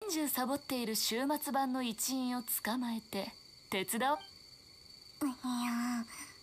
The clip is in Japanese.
年中サボっている週末版の一員を捕まえて手伝おう。 いや、